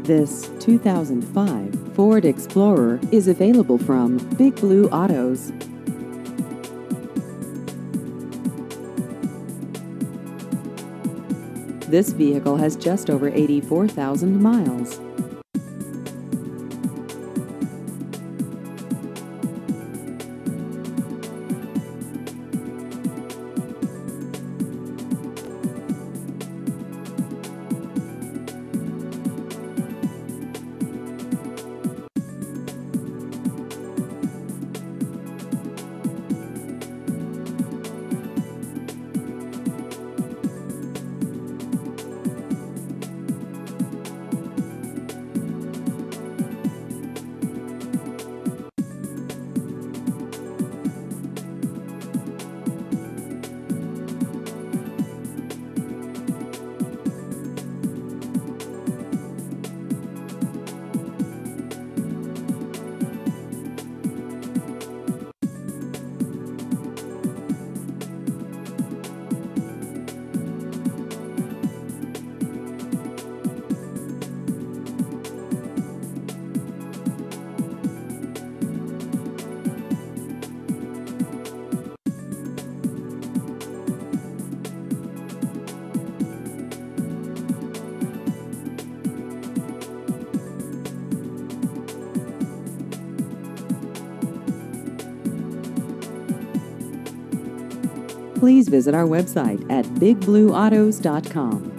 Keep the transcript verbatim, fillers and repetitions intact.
This two thousand five Ford Explorer is available from Big Blue Autos. This vehicle has just over eighty-four thousand miles. Please visit our website at big blue autos dot com.